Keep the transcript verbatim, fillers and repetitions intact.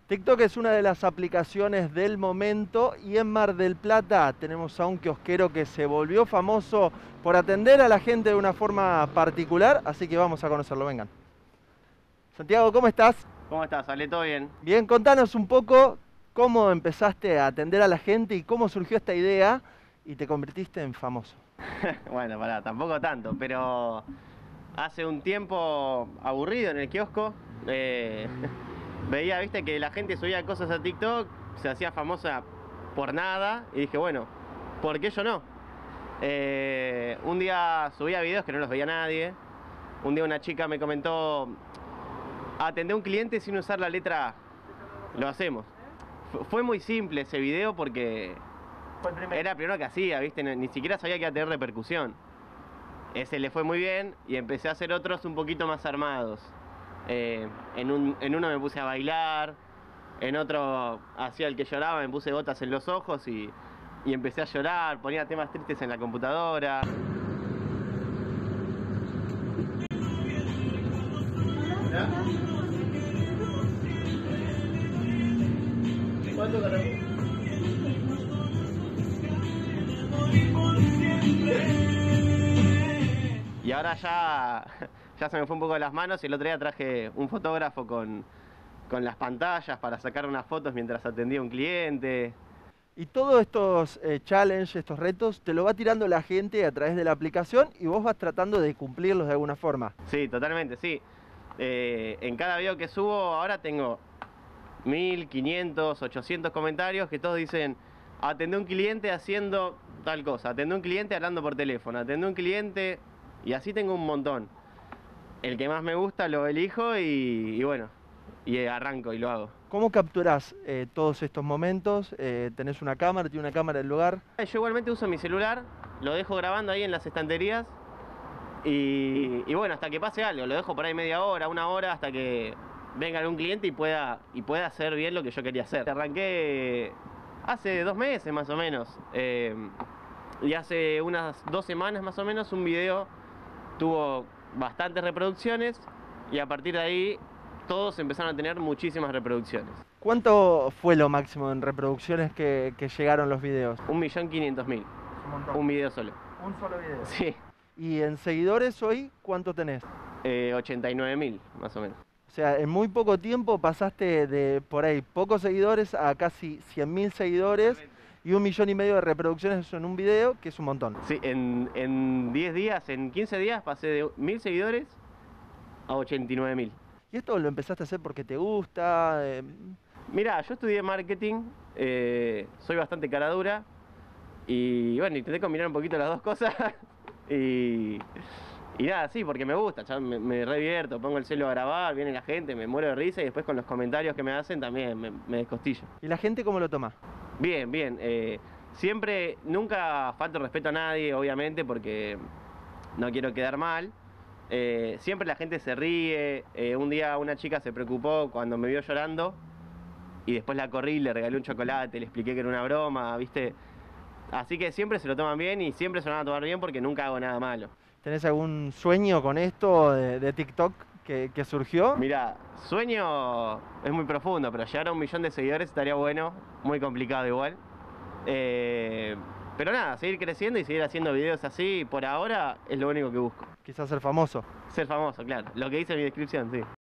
TikTok es una de las aplicaciones del momento y en Mar del Plata tenemos a un kiosquero que se volvió famoso por atender a la gente de una forma particular, así que vamos a conocerlo, vengan. Santiago, ¿cómo estás? ¿Cómo estás, Ale? ¿Todo bien? Bien, contanos un poco cómo empezaste a atender a la gente y cómo surgió esta idea y te convertiste en famoso. Bueno, pará, tampoco tanto, pero hace un tiempo aburrido en el kiosco, eh, veía, viste, que la gente subía cosas a TikTok, se hacía famosa por nada, y dije, bueno, ¿por qué yo no? Eh, un día subía videos que no los veía nadie, un día una chica me comentó, atendé a un cliente sin usar la letra A, lo hacemos. F- fue muy simple ese video porque era el primero que hacía, viste, ni ni siquiera sabía que iba a tener repercusión. Ese le fue muy bien y empecé a hacer otros un poquito más armados. Eh, en, un, en uno me puse a bailar, en otro hacía el que lloraba, me puse gotas en los ojos y, y empecé a llorar, ponía temas tristes en la computadora. ¿Cuánto cargó? Y ahora ya, ya se me fue un poco de las manos y el otro día traje un fotógrafo con, con las pantallas para sacar unas fotos mientras atendía a un cliente. Y todos estos eh, challenges, estos retos, te lo va tirando la gente a través de la aplicación y vos vas tratando de cumplirlos de alguna forma. Sí, totalmente, sí. Eh, en cada video que subo ahora tengo mil, quinientos, ochocientos comentarios que todos dicen atendé a un cliente haciendo tal cosa, atendé a un cliente hablando por teléfono, atendé a un cliente y así tengo un montón. El que más me gusta lo elijo y, y bueno, y arranco y lo hago. ¿Cómo capturás eh, todos estos momentos? Eh, ¿Tenés una cámara? ¿Tiene una cámara el lugar? Yo igualmente uso mi celular, lo dejo grabando ahí en las estanterías y, y bueno, hasta que pase algo, lo dejo por ahí media hora, una hora, hasta que venga algún cliente y pueda, y pueda hacer bien lo que yo quería hacer. Arranqué hace dos meses más o menos, eh, y hace unas dos semanas más o menos un video tuvo bastantes reproducciones y a partir de ahí todos empezaron a tener muchísimas reproducciones. ¿Cuánto fue lo máximo en reproducciones que, que llegaron los videos? Un millón quinientos mil, Un montón. un video solo. Un solo video. Sí, ¿Y en seguidores hoy cuánto tenés? eh, ochenta y nueve mil más o menos. O sea, en muy poco tiempo pasaste de por ahí pocos seguidores a casi cien mil seguidores y un millón y medio de reproducciones en un video, que es un montón. Sí, en, en diez días, en quince días pasé de mil seguidores a ochenta y nueve mil. ¿Y esto lo empezaste a hacer porque te gusta? Eh, Mirá, yo estudié marketing, eh, soy bastante cara dura y bueno, intenté combinar un poquito las dos cosas y, y nada, sí, porque me gusta, ya me, me revierto, pongo el celo a grabar, viene la gente, me muero de risa y después con los comentarios que me hacen también me, me descostillo. ¿Y la gente cómo lo toma? Bien, bien, eh, siempre, nunca falto el respeto a nadie, obviamente, porque no quiero quedar mal. Eh, siempre la gente se ríe. Eh, un día una chica se preocupó cuando me vio llorando y después la corrí, le regalé un chocolate, le expliqué que era una broma, ¿viste? Así que siempre se lo toman bien y siempre se lo van a tomar bien porque nunca hago nada malo. ¿Tenés algún sueño con esto de, de TikTok que, que surgió? Mirá, sueño es muy profundo, pero llegar a un millón de seguidores estaría bueno, muy complicado igual. Eh, pero nada, seguir creciendo y seguir haciendo videos así, por ahora es lo único que busco. Quizás ser famoso. Ser famoso, claro, lo que dice en mi descripción, sí.